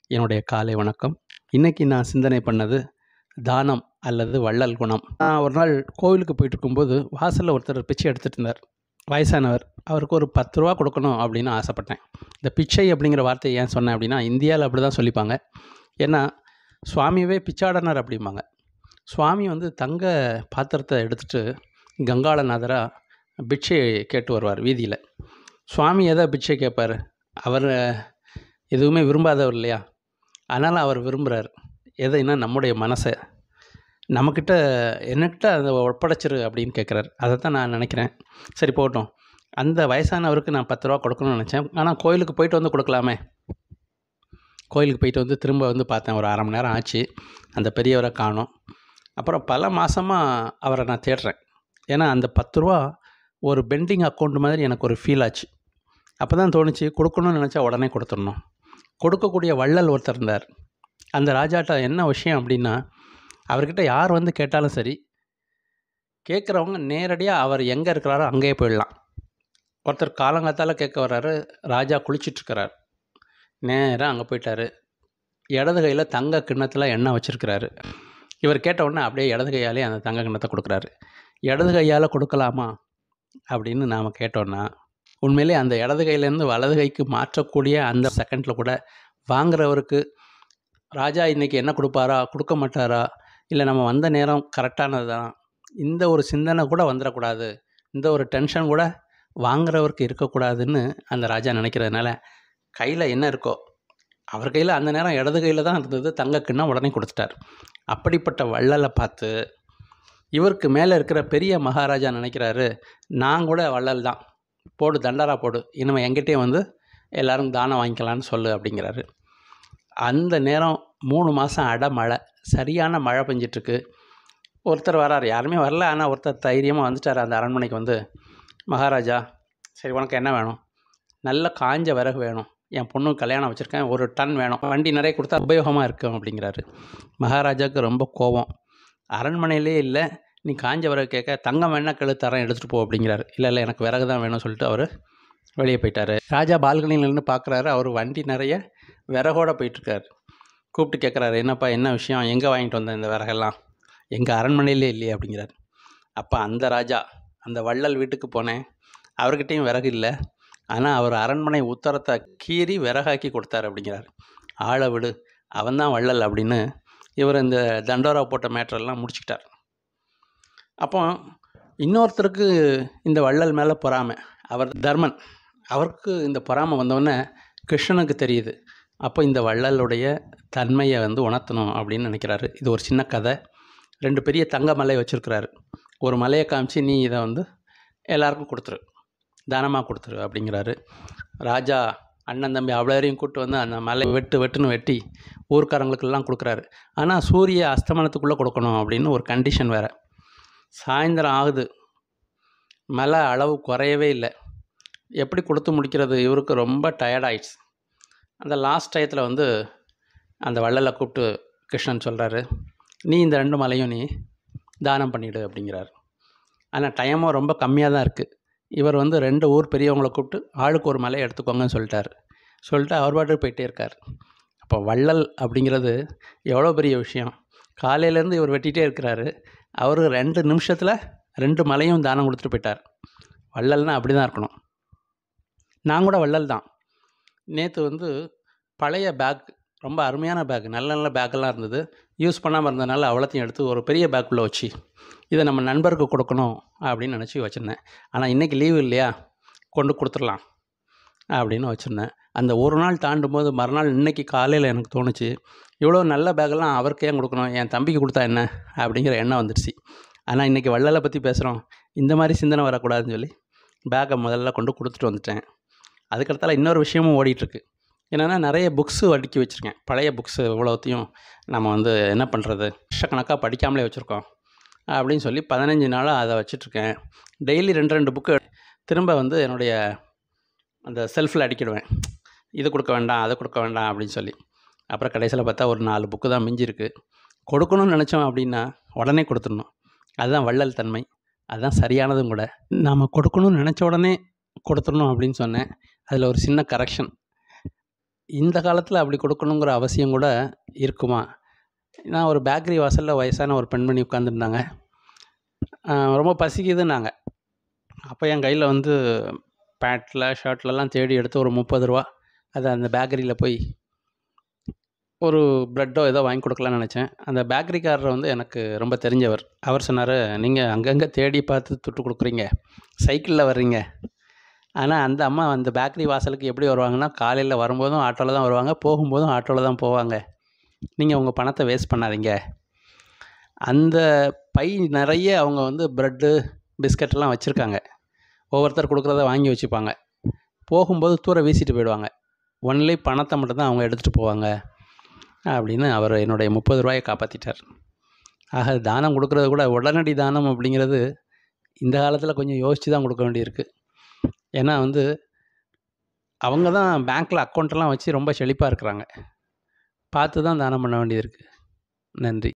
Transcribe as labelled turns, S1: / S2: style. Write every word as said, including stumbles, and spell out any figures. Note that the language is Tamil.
S1: என்னுடைய காலை வணக்கம். இன்றைக்கி நான் சிந்தனை பண்ணது தானம் அல்லது வள்ளல் குணம். நான் ஒரு நாள் கோவிலுக்கு போயிட்டுருக்கும்போது வாசலில் ஒருத்தர் பிச்சை எடுத்துகிட்டு இருந்தார். வயசானவர். அவருக்கு ஒரு பத்து ரூபா கொடுக்கணும் அப்படின்னு ஆசைப்பட்டேன். இந்த பிச்சை அப்படிங்கிற வார்த்தையை ஏன் சொன்னேன் அப்படின்னா, இந்தியாவில் அப்படி தான் சொல்லிப்பாங்க. ஏன்னா சுவாமியவே பிச்சாடனர் அப்படிம்பாங்க. சுவாமி வந்து தங்க பாத்திரத்தை எடுத்துகிட்டு கங்காளநாதராக பிச்சை கேட்டு வருவார் வீதியில். சுவாமி எதை பிச்சை கேட்பார்? அவர் எதுவுமே விரும்பாதவர் இல்லையா? அதனால் அவர் விரும்புகிறார் எதைன்னா நம்முடைய மனசை நம்மக்கிட்ட என்னக்கிட்ட அதை ஒப்படைச்சிரு அப்படின்னு கேட்குறாரு. அதை தான் நான் நினைக்கிறேன். சரி போகட்டும். அந்த வயசானவருக்கு நான் பத்து ரூபா கொடுக்கணும்னு நினச்சேன். ஆனால் கோயிலுக்கு போயிட்டு வந்து கொடுக்கலாமே. கோயிலுக்கு போயிட்டு வந்து திரும்ப வந்து பார்த்தேன். ஒரு அரை மணி நேரம் ஆச்சு. அந்த பெரியவரை காணோம். அப்புறம் பல மாதமாக அவரை நான் தேடுறேன். ஏன்னா அந்த பத்து ரூபா ஒரு பெண்டிங் அக்கௌண்ட் மாதிரி எனக்கு ஒரு ஃபீல் ஆச்சு. அப்போ தான் தோணுச்சு, கொடுக்கணும்னு நினச்சா உடனே கொடுத்துடணும். கொடுக்கக்கூடிய வள்ளல் ஒருத்தர் இருந்தார். அந்த ராஜாட்ட என்ன விஷயம் அப்படின்னா, அவர்கிட்ட யார் வந்து கேட்டாலும் சரி, கேட்குறவங்க நேரடியாக அவர் எங்கே இருக்கிறாரோ அங்கேயே போயிடலாம். ஒருத்தர் காலங்காத்தால் கேட்க வர்றாரு. ராஜா குளிச்சிட்ருக்கிறார். நேராக அங்கே போயிட்டார். இடது கையில் தங்க கிண்ணத்தில் எண்ணெய் வச்சுருக்கிறாரு. இவர் கேட்ட உடனே அப்படியே இடது கையாலே அந்த தங்க கிண்ணத்தை கொடுக்குறாரு. இடது கையால் கொடுக்கலாமா அப்படின்னு நாம் கேட்டோன்னா, உண்மையிலே அந்த இடது கையிலேருந்து வலது கைக்கு மாற்றக்கூடிய அந்த செகண்டில் கூட வாங்குறவருக்கு ராஜா இன்றைக்கி என்ன கொடுப்பாரா, கொடுக்க மாட்டாரா, இல்லை நம்ம வந்த நேரம் கரெக்டானது தான், இந்த ஒரு சிந்தனை கூட வந்துடக்கூடாது, இந்த ஒரு டென்ஷன் கூட வாங்குறவருக்கு இருக்கக்கூடாதுன்னு அந்த ராஜா நினைக்கிறதுனால கையில் என்ன இருக்கோ, அவர் கையில் அந்த நேரம் இடது கையில் தான் இருந்தது, தங்க கிண்ணம் உடனே கொடுத்துட்டார். அப்படிப்பட்ட வள்ளலை பார்த்து இவருக்கு மேலே இருக்கிற பெரிய மகாராஜா நினைக்கிறாரு, நான் கூட வள்ளல் தான், போடு தண்டாரா போடு, இனிமேல் எங்கிட்டே வந்து எல்லோரும் தானம் வாங்கிக்கலான்னு சொல்லு அப்படிங்கிறாரு. அந்த நேரம் மூணு மாதம் அடை மழை, சரியான மழை பெஞ்சிட்ருக்கு. ஒருத்தர் வரார், யாருமே வரல, ஆனால் ஒருத்தர் தைரியமாக வந்துட்டார் அந்த அரண்மனைக்கு. வந்து, மகாராஜா, சரி உனக்கு என்ன வேணும்? நல்ல காஞ்ச விறகு வேணும், என் பொண்ணு கல்யாணம் வச்சுருக்கேன், ஒரு டன் வேணும், வண்டி நிறைய கொடுத்தா உபயோகமாக இருக்கும் அப்படிங்கிறாரு. மகாராஜாவுக்கு ரொம்ப கோபம். அரண்மனையிலே இல்லை, நீ காஞ்ச விறகு கேட்க, தங்கம் வேணா கெழு தரேன் எடுத்துகிட்டு போ அப்படிங்கிறாரு. இல்லை இல்லை எனக்கு விறகு தான் வேணும்னு சொல்லிட்டு அவர் வெளியே போயிட்டார். ராஜா பால்கனியில் நின்று பார்க்குறாரு. அவர் வண்டி நிறைய விறகோடு போயிட்டுருக்காரு. கூப்பிட்டு கேட்குறாரு, என்னப்பா என்ன விஷயம், எங்கே வாங்கிட்டு வந்தேன் இந்த விறகெல்லாம், எங்கள் அரண்மனையிலே இல்லையே அப்படிங்கிறார். அப்போ அந்த ராஜா, அந்த வள்ளல் வீட்டுக்கு போனேன், அவர்கிட்டையும் விறகு இல்லை, ஆனால் அவர் அரண்மனை உத்தரத்தை கீறி விறகாக்கி கொடுத்தார் அப்படிங்கிறார். ஆளை விடு, அவன்தான் வள்ளல் அப்படின்னு இவர் இந்த தண்டோரா போட்ட மேட்டரெல்லாம் முடிச்சுக்கிட்டார். அப்போ இன்னொருத்தருக்கு இந்த வள்ளல் மேலே பொறாமை. அவர் தர்மன். அவருக்கு இந்த பொறாமை வந்தோடனே கிருஷ்ணனுக்கு தெரியுது. அப்போ இந்த வள்ளலுடைய தன்மையை வந்து உணர்த்தணும் அப்படின்னு நினைக்கிறாரு. இது ஒரு சின்ன கதை. ரெண்டு பெரிய தங்க மலை வச்சுருக்கிறாரு. ஒரு மலையை காமிச்சு, நீ இதை வந்து எல்லாருக்கும் கொடுத்துரு, தானமாக கொடுத்துரு அப்படிங்கிறாரு. ராஜா அண்ணன் தம்பி அவ்வளோரையும் கூப்பிட்டு வந்து அந்த மலை வெட்டு வெட்டுன்னு வெட்டி ஊர்க்காரங்களுக்கெல்லாம் கொடுக்குறாரு. ஆனால் சூரிய அஸ்தமனத்துக்குள்ளே கொடுக்கணும் அப்படின்னு ஒரு கண்டிஷன் வேறு. சாயந்தரம் ஆகுது, மழை அளவு குறையவே இல்லை. எப்படி கொடுத்து முடிக்கிறது? இவருக்கு ரொம்ப டயர்டாயிடுச்சு. அந்த லாஸ்ட் டயத்தில் வந்து அந்த வள்ளலை கூப்பிட்டு கிருஷ்ணன் சொல்கிறாரு, நீ இந்த ரெண்டு மலையும் நீ தானம் பண்ணிவிடு அப்படிங்கிறார். ஆனால் டைமும் ரொம்ப கம்மியாக தான் இருக்குது. இவர் வந்து ரெண்டு ஊர் பெரியவங்களை கூப்பிட்டு ஆளுக்கு ஒரு மலையை எடுத்துக்கோங்கன்னு சொல்லிட்டார். சொல்லிட்டு அவர் பாட்டுக்கு போயிட்டே இருக்கார். அப்போ வள்ளல் அப்படிங்கிறது எவ்வளோ பெரிய விஷயம். காலையிலேருந்து இவர் வெட்டிகிட்டே இருக்கிறாரு. அவர் ரெண்டு நிமிஷத்தில் ரெண்டு மலையும் தானம் கொடுத்துட்டு போயிட்டார். வள்ளல்னால் அப்படி தான் இருக்கணும். நான் கூட வள்ளல் தான். நேற்று வந்து பழைய பேக், ரொம்ப அருமையான பேக், நல்ல நல்ல பேக்கெல்லாம் இருந்தது, யூஸ் பண்ணாமல் இருந்ததுனால அவ்வளோத்தையும் எடுத்து ஒரு பெரிய பேக்குள்ளே வச்சு இதை நம்ம நண்பருக்கு கொடுக்கணும் அப்படின்னு நினச்சி வச்சுருந்தேன். ஆனால் இன்றைக்கி லீவு இல்லையா, கொண்டு கொடுத்துடலாம் அப்படின்னு வச்சுருந்தேன். அந்த ஒரு நாள் தாண்டும் போது மறுநாள் இன்றைக்கி காலையில் எனக்கு தோணுச்சு, இவ்வளோ நல்ல பேக்கெல்லாம் அவருக்கு ஏன் கொடுக்கணும், என் தம்பிக்கு கொடுத்தா என்ன அப்படிங்கிற எண்ணம் வந்துடுச்சு. ஆனால் இன்றைக்கி வள்ளலை பற்றி பேசுகிறோம், இந்த மாதிரி சிந்தனை வரக்கூடாதுன்னு சொல்லி பேக்கை முதல்ல கொண்டு கொடுத்துட்டு வந்துட்டேன். அதுக்கடுத்தால இன்னொரு விஷயமும் ஓடிட்டுருக்கு. என்னென்னா, நிறைய புக்ஸு அடுக்கி வச்சுருக்கேன். பழைய புக்ஸு இவ்வளோத்தையும் நம்ம வந்து என்ன பண்ணுறது, வருஷக்கணக்காக படிக்காமலே வச்சுருக்கோம் அப்படின்னு சொல்லி பதினஞ்சு நாளாக அதை வச்சிட்ருக்கேன். டெய்லி ரெண்டு ரெண்டு புக்கு திரும்ப வந்து என்னுடைய அந்த செல்ஃபில் அடிக்கிடுவேன். இது கொடுக்க வேண்டாம், அதை கொடுக்க வேண்டாம் அப்படின்னு சொல்லி. அப்புறம் கடைசியில் பார்த்தா ஒரு நாலு புக்கு தான் மிஞ்சிருக்கு. கொடுக்கணும்னு நினச்சோம் அப்படின்னா உடனே கொடுத்துடணும். அதுதான் வள்ளல் தன்மை, அதுதான் சரியானதும் கூட. நாம் கொடுக்கணும்னு நினச்ச உடனே கொடுத்துடணும் அப்படின்னு சொன்னேன். அதில் ஒரு சின்ன கரெக்ஷன். இந்த காலத்தில் அப்படி கொடுக்கணுங்கிற அவசியம் கூட இருக்குமா? நான் ஒரு பேக்கரி வாசலில் வயசான ஒரு பெண்மணி உட்காந்துருந்தாங்க. ரொம்ப பசிக்குதுன்னாங்க. அப்போ என் கையில் வந்து பேண்ட்டில் ஷர்ட்லலாம் தேடி எடுத்து ஒரு முப்பது ரூபா அதை அந்த பேக்கரியில் போய் ஒரு ப்ரெட்டோ ஏதோ வாங்கி கொடுக்கலான்னு நினச்சேன். அந்த பேக்கரிக்காரர் வந்து எனக்கு ரொம்ப தெரிஞ்சவர். அவர் சொன்னார், நீங்கள் அங்கங்கே தேடி பார்த்து துட்டு கொடுக்குறீங்க, சைக்கிளில் வர்றீங்க. ஆனால் அந்த அம்மா அந்த பேக்கரி வாசலுக்கு எப்படி வருவாங்கன்னா, காலையில் வரும்போதும் ஆட்டோவில் தான் வருவாங்க, போகும்போதும் ஆட்டோவில் தான் போவாங்க. நீங்கள் உங்கள் பணத்தை வேஸ்ட் பண்ணாதீங்க. அந்த பை நிறைய அவங்க வந்து ப்ரெட்டு பிஸ்கட்லாம் வச்சுருக்காங்க. ஒவ்வொருத்தர் கொடுக்குறத வாங்கி வச்சுப்பாங்க. போகும்போது தூர வீசிட்டு போயிடுவாங்க. ஒன்லி பணத்தை மட்டும்தான் அவங்க எடுத்துகிட்டு போவாங்க அப்படின்னு அவர் என்னுடைய முப்பது ரூபாயை காப்பாற்றிட்டார். ஆக தானம் கொடுக்குறது கூட உடனடி தானம் அப்படிங்கிறது இந்த காலத்தில் கொஞ்சம் யோசித்து தான் கொடுக்க வேண்டியிருக்கு. ஏன்னா வந்து அவங்க தான் பேங்க்கில் அக்கௌண்ட்டெல்லாம் வச்சு ரொம்ப செழிப்பாக இருக்கிறாங்க. பார்த்து தான் தானம் பண்ண வேண்டியது இருக்குது. நன்றி.